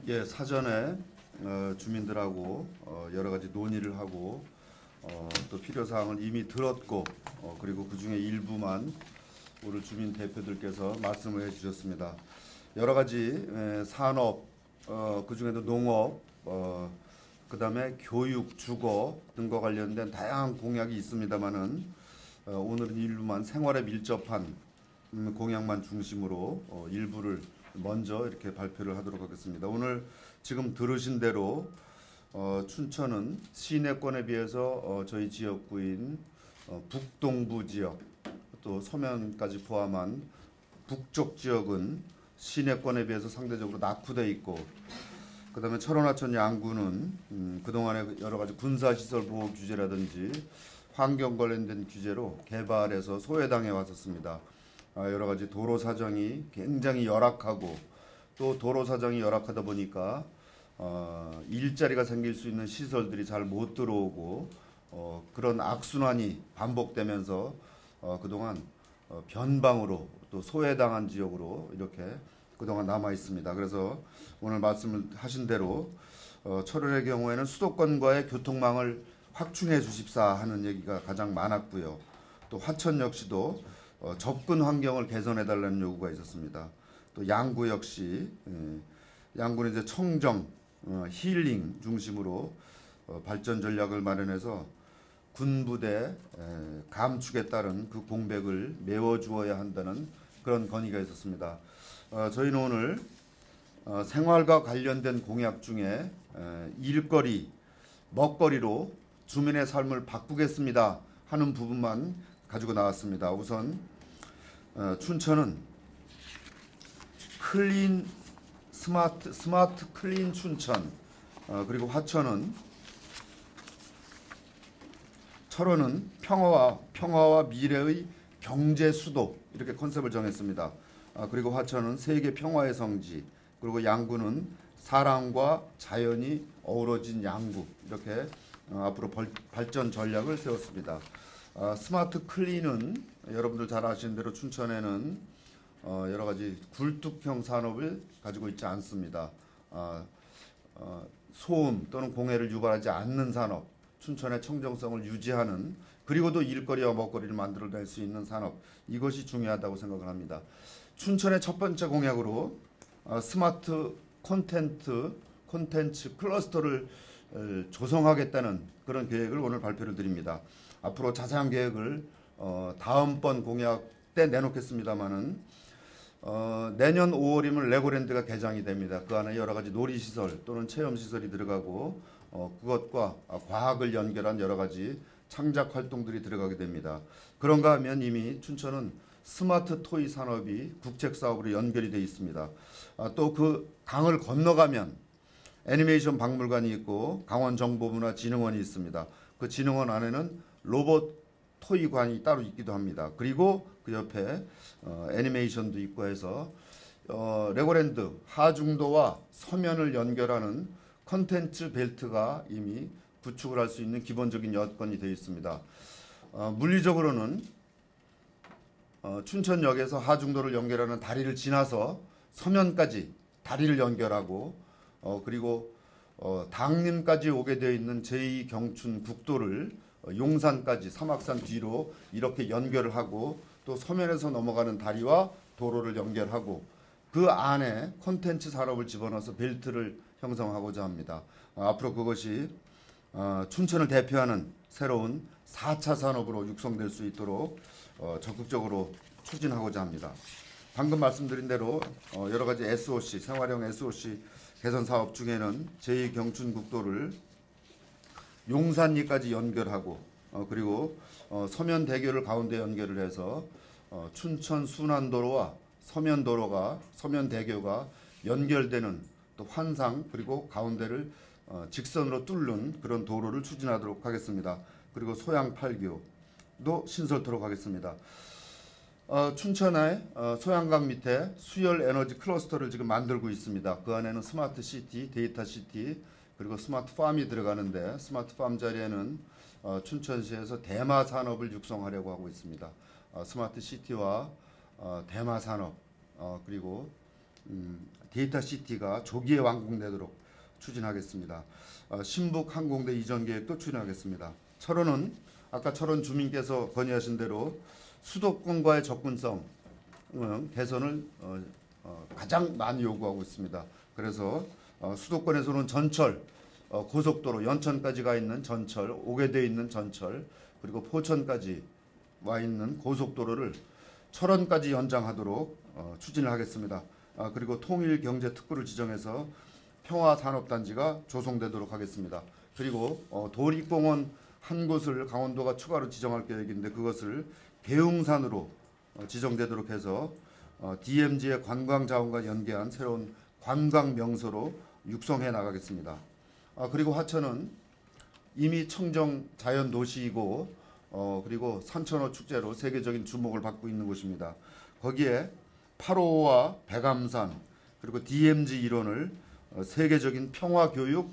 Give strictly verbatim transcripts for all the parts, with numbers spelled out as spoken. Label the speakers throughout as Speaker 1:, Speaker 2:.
Speaker 1: 예, 사전에 어, 주민들하고 어, 여러 가지 논의를 하고 어, 또 필요 사항을 이미 들었고 어, 그리고 그 중에 일부만 오늘 주민 대표들께서 말씀을 해주셨습니다. 여러 가지 에, 산업, 어, 그 중에도 농업, 어, 그 다음에 교육, 주거 등과 관련된 다양한 공약이 있습니다만은 어, 오늘은 일부만 생활에 밀접한 음, 공약만 중심으로 어, 일부를 먼저 이렇게 발표를 하도록 하겠습니다. 오늘 지금 들으신 대로 어, 춘천은 시내권에 비해서 어, 저희 지역구인 어, 북동부 지역 또 서면까지 포함한 북쪽 지역은 시내권에 비해서 상대적으로 낙후되어 있고 그 다음에 철원 하천 양구는 음, 그동안의 여러 가지 군사시설 보호 규제라든지 환경 관련된 규제로 개발해서 소외당해 왔었습니다. 아, 여러 가지 도로 사정이 굉장히 열악하고 또 도로 사정이 열악하다 보니까 어, 일자리가 생길 수 있는 시설들이 잘 못 들어오고 어, 그런 악순환이 반복되면서 어, 그동안 어, 변방으로 또 소외당한 지역으로 이렇게 그동안 남아 있습니다. 그래서 오늘 말씀을 하신 대로 어, 철원의 경우에는 수도권과의 교통망을 확충해 주십사 하는 얘기가 가장 많았고요. 또 화천 역시도 어, 접근 환경을 개선해 달라는 요구가 있었습니다. 또 양구 역시 예, 양구는 이제 청정, 어, 힐링 중심으로 어, 발전 전략을 마련해서 군부대 에, 감축에 따른 그 공백을 메워주어야 한다는 그런 건의가 있었습니다. 어, 저희는 오늘 어, 생활과 관련된 공약 중에 에, 일거리, 먹거리로 주민의 삶을 바꾸겠습니다 하는 부분만 가지고 나왔습니다. 우선 어, 춘천은 클린 스마트 스마트 클린 춘천 어, 그리고 화천은 철원은 평화와 평화와 미래의 경제 수도 이렇게 컨셉을 정했습니다. 아, 그리고 화천은 세계 평화의 성지 그리고 양구는 사랑과 자연이 어우러진 양구 이렇게 어, 앞으로 벌, 발전 전략을 세웠습니다. 아, 스마트 클린은 여러분들 잘 아시는 대로 춘천에는 어, 여러 가지 굴뚝형 산업을 가지고 있지 않습니다. 아, 어, 소음 또는 공해를 유발하지 않는 산업, 춘천의 청정성을 유지하는 그리고도 일거리와 먹거리를 만들어낼 수 있는 산업 이것이 중요하다고 생각을 합니다. 춘천의 첫 번째 공약으로 어, 스마트 콘텐트 콘텐츠 클러스터를 어, 조성하겠다는 그런 계획을 오늘 발표를 드립니다. 앞으로 자세한 계획을 어, 다음번 공약 때 내놓겠습니다만은 어, 내년 오월이면 레고랜드가 개장이 됩니다. 그 안에 여러 가지 놀이시설 또는 체험시설이 들어가고 어, 그것과 과학을 연결한 여러 가지 창작 활동들이 들어가게 됩니다. 그런가 하면 이미 춘천은 스마트 토이 산업이 국책 사업으로 연결이 되어 있습니다. 아, 또 그 강을 건너가면 애니메이션 박물관이 있고 강원정보문화진흥원이 있습니다. 그 진흥원 안에는 로봇 토이관이 따로 있기도 합니다. 그리고 그 옆에 어, 애니메이션도 있고 해서 어, 레고랜드 하중도와 서면을 연결하는 컨텐츠 벨트가 이미 구축을 할 수 있는 기본적인 여건이 되어 있습니다. 어, 물리적으로는 어, 춘천역에서 하중도를 연결하는 다리를 지나서 서면까지 다리를 연결하고 어, 그리고 어, 당림까지 오게 되어 있는 제이 경춘 국도를 어, 용산까지 사막산 뒤로 이렇게 연결을 하고 또 서면에서 넘어가는 다리와 도로를 연결하고 그 안에 콘텐츠 산업을 집어넣어서 벨트를 형성하고자 합니다. 어, 앞으로 그것이 어, 춘천을 대표하는 새로운 사 차 산업으로 육성될 수 있도록 어, 적극적으로 추진하고자 합니다. 방금 말씀드린 대로 어, 여러 가지 에스오씨, 생활형 에스오씨 개선 사업 중에는 제이 경춘 국도를 용산리까지 연결하고 어, 그리고 어, 서면대교를 가운데 연결을 해서 어, 춘천 순환도로와 서면도로가 서면대교가 연결되는 또 환상 그리고 가운데를 어, 직선으로 뚫는 그런 도로를 추진하도록 하겠습니다. 그리고 소양 팔 교도 신설토록 하겠습니다. 어, 춘천의 어, 소양강 밑에 수열 에너지 클러스터를 지금 만들고 있습니다. 그 안에는 스마트 시티, 데이터 시티, 그리고 스마트 팜이 들어가는데 스마트 팜 자리에는 어, 춘천시에서 대마 산업을 육성하려고 하고 있습니다. 어, 스마트 시티와 어, 대마 산업 어, 그리고 음, 데이터 시티가 조기에 완공되도록 추진하겠습니다. 어, 신북 항공대 이전 계획도 추진하겠습니다. 철원은 아까 철원 주민께서 건의하신 대로 수도권과의 접근성 음, 개선을 어, 어, 가장 많이 요구하고 있습니다. 그래서 어, 수도권에서는 전철, 어, 고속도로 연천까지 가 있는 전철, 오게돼 있는 전철, 그리고 포천까지 와 있는 고속도로를 철원까지 연장하도록 어, 추진을 하겠습니다. 아, 그리고 통일경제특구를 지정해서 평화산업단지가 조성되도록 하겠습니다. 그리고 어, 도립공원 한 곳을 강원도가 추가로 지정할 계획인데 그것을 계웅산으로 어, 지정되도록 해서 어, 디엠지의 관광자원과 연계한 새로운 관광명소로 육성해 나가겠습니다. 아, 그리고 화천은 이미 청정 자연도시이고 어, 그리고 산천어 축제로 세계적인 주목을 받고 있는 곳입니다. 거기에 팔호와 백암산 그리고 디엠지 일원을 어, 세계적인 평화교육,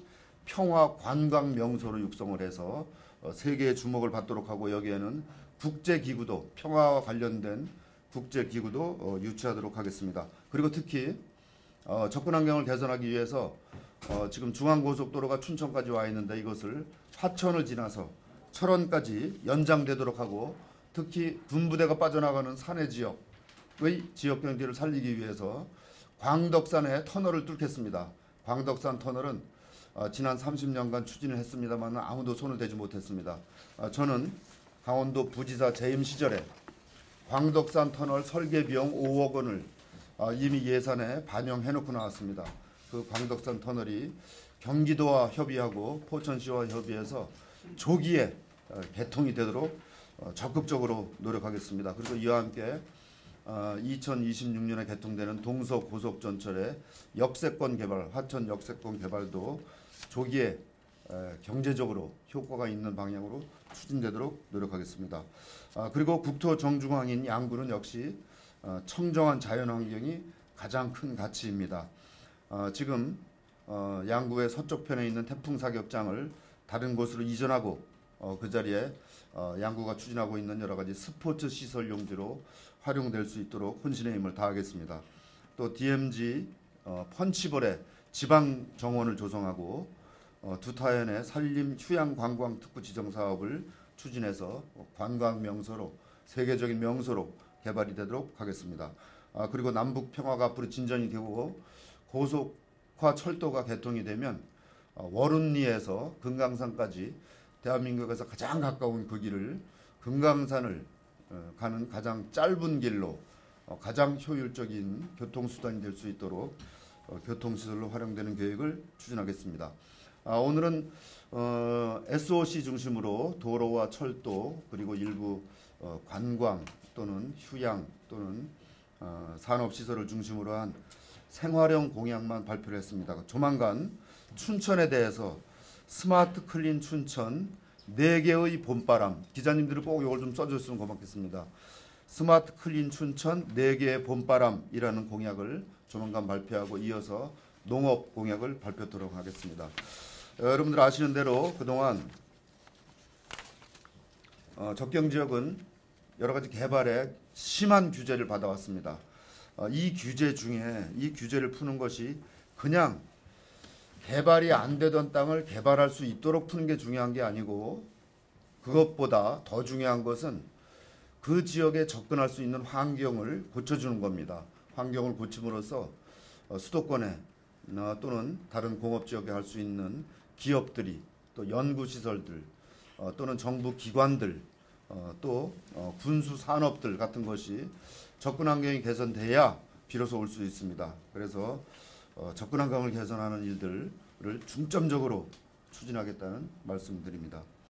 Speaker 1: 평화관광명소로 육성을 해서 어, 세계의 주목을 받도록 하고 여기에는 국제기구도 평화와 관련된 국제기구도 어, 유치하도록 하겠습니다. 그리고 특히 어, 접근환경을 개선하기 위해서 어, 지금 중앙고속도로가 춘천까지 와 있는데 이것을 화천을 지나서 철원까지 연장되도록 하고 특히 군부대가 빠져나가는 산해 지역의 지역 경제를 살리기 위해서 광덕산에 터널을 뚫겠습니다. 광덕산 터널은 어, 지난 삼십 년간 추진을 했습니다만 아무도 손을 대지 못했습니다. 어, 저는 강원도 부지사 재임 시절에 광덕산 터널 설계 비용 오억 원을 어, 이미 예산에 반영해놓고 나왔습니다. 그 광덕산 터널이 경기도와 협의하고 포천시와 협의해서 조기에 어, 개통이 되도록 어, 적극적으로 노력하겠습니다. 그리고 이와 함께 어, 이천이십육 년에 개통되는 동서고속전철의 역세권 개발, 화천 역세권 개발도 조기에 에, 경제적으로 효과가 있는 방향으로 추진되도록 노력하겠습니다. 아, 그리고 국토 정중앙인 양구는 역시 어, 청정한 자연환경이 가장 큰 가치입니다. 어, 지금 어, 양구의 서쪽편에 있는 태풍 사격장을 다른 곳으로 이전하고 어, 그 자리에 어, 양구가 추진하고 있는 여러 가지 스포츠 시설 용지로 활용될 수 있도록 혼신의 힘을 다하겠습니다. 또 디엠지 어, 펀치볼에 지방 정원을 조성하고 어, 두타연의 산림 휴양 관광 특구 지정 사업을 추진해서 관광 명소로 세계적인 명소로 개발이 되도록 하겠습니다. 아, 그리고 남북 평화가 앞으로 진전이 되고 고속화 철도가 개통이 되면 어, 월운리에서 금강산까지 대한민국에서 가장 가까운 그 길을 금강산을 어, 가는 가장 짧은 길로 어, 가장 효율적인 교통수단이 될 수 있도록 어, 교통시설로 활용되는 계획을 추진하겠습니다. 아, 오늘은 어, 에스오씨 중심으로 도로와 철도 그리고 일부 어, 관광 또는 휴양 또는 어, 산업시설을 중심으로 한 생활형 공약만 발표를 했습니다. 조만간 춘천에 대해서 스마트 클린 춘천 네 개의 봄바람, 기자님들이 꼭 이걸 좀 써줬으면 고맙겠습니다. 스마트 클린 춘천 네 개의 봄바람이라는 공약을 조만간 발표하고 이어서 농업 공약을 발표하도록 하겠습니다. 어, 여러분들 아시는 대로 그동안 어, 적경지역은 여러 가지 개발에 심한 규제를 받아왔습니다. 어, 이 규제 중에 이 규제를 푸는 것이 그냥 개발이 안 되던 땅을 개발할 수 있도록 푸는 게 중요한 게 아니고 그것보다 더 중요한 것은 그 지역에 접근할 수 있는 환경을 고쳐주는 겁니다. 환경을 고침으로써 어, 수도권에 어, 또는 다른 공업지역에 할 수 있는 기업들이 또 연구시설들 어, 또는 정부 기관들 어, 또 어, 군수산업들 같은 것이 접근 환경이 개선돼야 비로소 올 수 있습니다. 그래서 어, 접근 환경을 개선하는 일들을 중점적으로 추진하겠다는 말씀드립니다.